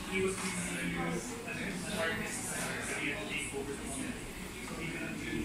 he was really an artist, really a takeover from it. So even until